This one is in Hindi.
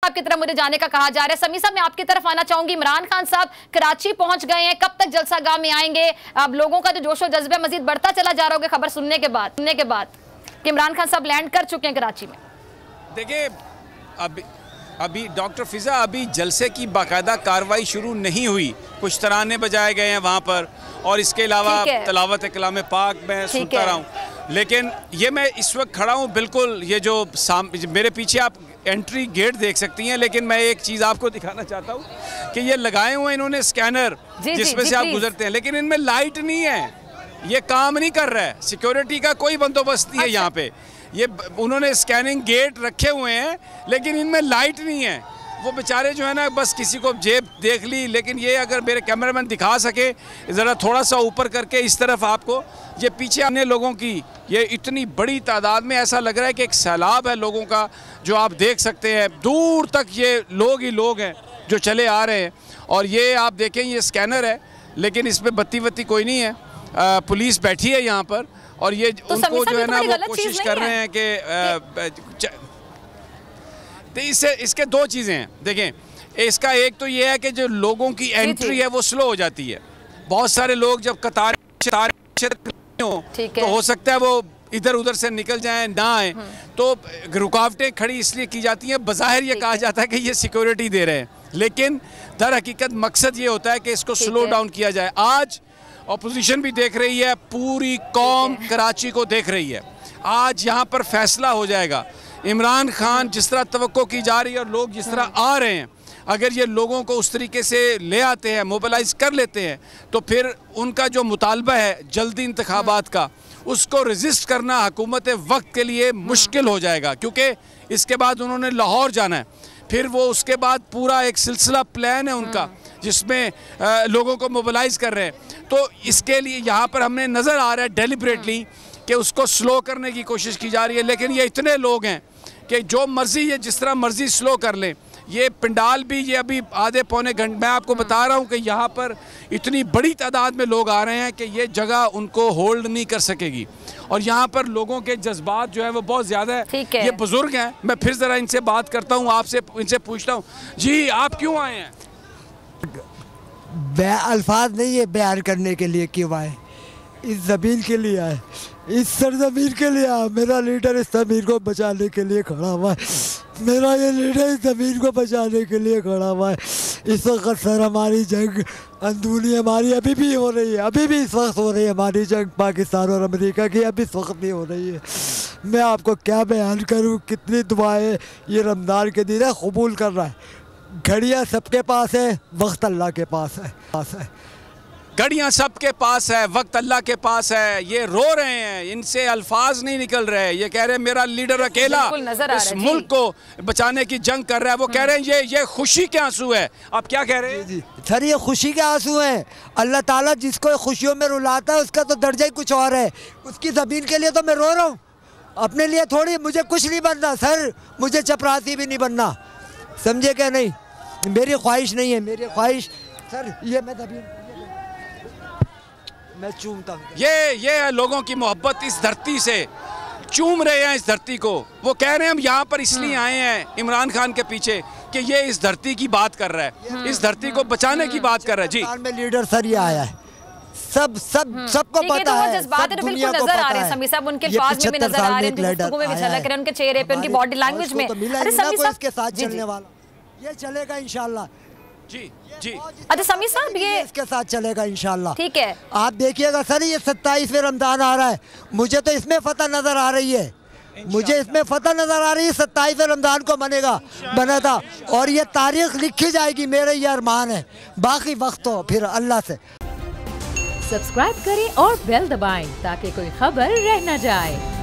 की तरफ मुझे जाने का कहा जा रहा है। समी साहब, मैं आपकी तरफ आना चाहूंगी। इमरान खान साहब कराची पहुंच गए हैं, कब तक जलसागाह में आएंगे? अब लोगों का जो जोश और जज्बा मजीद बढ़ता चला जा रहा होगा खबर सुनने के बाद कि इमरान खान साहब लैंड कर चुके हैं कराची में। देखिए, अभी डॉक्टर फिजा, अभी जलसे की बाकायदा कार्रवाई शुरू नहीं हुई। कुछ तराने बजाए गए हैं वहाँ पर, और इसके अलावा तलावत कलाम पाक मैं सुनता रहा हूँ। लेकिन ये मैं इस वक्त खड़ा हूँ बिल्कुल, ये जो मेरे पीछे आप एंट्री गेट देख सकती हैं, लेकिन मैं एक चीज़ आपको दिखाना चाहता हूँ कि ये लगाए हुए इन्होंने स्कैनर जिसमें से आप गुजरते हैं, लेकिन इनमें लाइट नहीं है, ये काम नहीं कर रहा है। सिक्योरिटी का कोई बंदोबस्त नहीं है यहाँ पे। ये उन्होंने स्कैनिंग गेट रखे हुए हैं, लेकिन इनमें लाइट नहीं है। वो बेचारे जो है ना, बस किसी को जेब देख ली। लेकिन ये अगर मेरे कैमरामैन दिखा सके ज़रा थोड़ा सा ऊपर करके इस तरफ आपको, ये पीछे आने लोगों की ये इतनी बड़ी तादाद में, ऐसा लग रहा है कि एक सैलाब है लोगों का, जो आप देख सकते हैं दूर तक ये लोग ही लोग हैं जो चले आ रहे हैं। और ये आप देखें, ये स्कैनर है, लेकिन इसमें बत्ती वत्ती कोई नहीं है। पुलिस बैठी है यहाँ पर, और ये तो उनको जो है ना वो कोशिश कर रहे हैं कि इसके दो चीज़ें हैं। देखें, इसका एक तो ये है कि जो लोगों की एंट्री है वो स्लो हो जाती है। बहुत सारे लोग जब कतार तो हो सकता है वो इधर उधर से निकल जाएं, ना आए, तो रुकावटें खड़ी इसलिए की जाती हैं। बज़ाहिर ये कहा जाता है कि ये सिक्योरिटी दे रहे हैं, लेकिन दर हकीकत मकसद ये होता है कि इसको स्लो डाउन किया जाए। आज अपोजिशन भी देख रही है, पूरी कौम कराची को देख रही है। आज यहाँ पर फैसला हो जाएगा। इमरान खान जिस तरह तवक्को की जा रही है और लोग जिस तरह आ रहे हैं, अगर ये लोगों को उस तरीके से ले आते हैं, मोबिलाइज कर लेते हैं, तो फिर उनका जो मुतालबा है जल्दी इंतखाबात का, उसको रेजिस्ट करना हुकूमत वक्त के लिए मुश्किल हो जाएगा। क्योंकि इसके बाद उन्होंने लाहौर जाना है, फिर वो उसके बाद पूरा एक सिलसिला प्लान है उनका जिसमें लोगों को मोबिलाइज कर रहे हैं। तो इसके लिए यहाँ पर हमने नज़र आ रहा है डेलिबरेटली कि उसको स्लो करने की कोशिश की जा रही है। लेकिन ये इतने लोग हैं कि जो मर्ज़ी ये जिस तरह मर्ज़ी स्लो कर लें। ये पंडाल भी ये अभी आधे पौने घंटे, मैं आपको बता रहा हूँ कि यहाँ पर इतनी बड़ी तादाद में लोग आ रहे हैं कि ये जगह उनको होल्ड नहीं कर सकेगी। और यहाँ पर लोगों के जज्बात जो है वो बहुत ज़्यादा है। ये बुज़ुर्ग हैं, मैं फिर ज़रा इनसे बात करता हूँ, आपसे इनसे पूछता हूँ, जी आप क्यों आए हैं? अल्फाज नहीं है बयान करने के लिए क्यों आए। इस ज़मीन के लिए आए, इस सरजमीन के लिए आए। मेरा लीडर इस ज़मीन को बचाने के लिए खड़ा हुआ है। मेरा ये लीडर इस ज़मीन को बचाने के लिए खड़ा हुआ है। इस वक्त सर हमारी जंग अंदरूनी हमारी अभी भी हो रही है, अभी भी इस वक्त हो रही है हमारी जंग पाकिस्तान और अमेरिका की, अभी इस वक्त भी हो रही है। मैं आपको क्या बयान करूँ, कितनी दुआएं ये रमज़ान के दिन है कबूल कर रहा है। घड़ियाँ सबके पास है, वक्त अल्लाह के पास है। घड़ियाँ सबके पास है, वक्त अल्लाह के पास है। ये रो रहे हैं, इनसे अल्फाज नहीं निकल रहे। ये कह रहे हैं मेरा लीडर अकेला इस मुल्क को बचाने की जंग कर रहा है। वो कह रहे हैं ये खुशी के आंसू है। आप क्या कह रहे हैं? जी सर, ये खुशी के आंसू हैं। अल्लाह ताला जिसको खुशियों में रुलाता है उसका तो दर्जा ही कुछ और है। उसकी ज़मीन के लिए तो मैं रो रहा हूँ, अपने लिए थोड़ी। मुझे कुछ नहीं बनना सर, मुझे चपरासी भी नहीं बनना, समझे क्या? नहीं, मेरी ख्वाहिश नहीं है। मेरी ख्वाहिश सर ये मैं चूमता हूँ। ये है लोगों की मोहब्बत इस धरती से, चूम रहे हैं इस धरती को। वो कह रहे हैं हम यहाँ पर इसलिए आए हैं इमरान खान के पीछे कि ये इस धरती की बात कर रहा है, इस धरती को बचाने की बात कर रहा है। जी में लीडर सर ये आया है, सबको पता है, सब दुनिया को पता है। समी साहब उनके अल्फाज में भी नजर आ रहे हैं, गुफ्तगू में भी झलक रहे हैं, उनके चेहरे पे, उनकी बॉडी लैंग्वेज में। अरे समी साहब इसके साथ चलने वाला, ये चलेगा इंशाल्लाह। जी जी। अच्छा समी साहब, ये इसके साथ चलेगा इंशाल्लाह। ठीक है, आप देखिएगा सर, ये 27वें रमजान आ रहा है, मुझे तो इसमें फतह नजर आ रही है। मुझे इसमें फतह नजर आ रही है। 27वें रमजान को बना था, और ये तारीख लिखी जाएगी। मेरे ये अरमान है, बाकी वक्त तो फिर अल्लाह से। सब्सक्राइब करें और बेल दबाएं ताकि कोई खबर रह न जाए।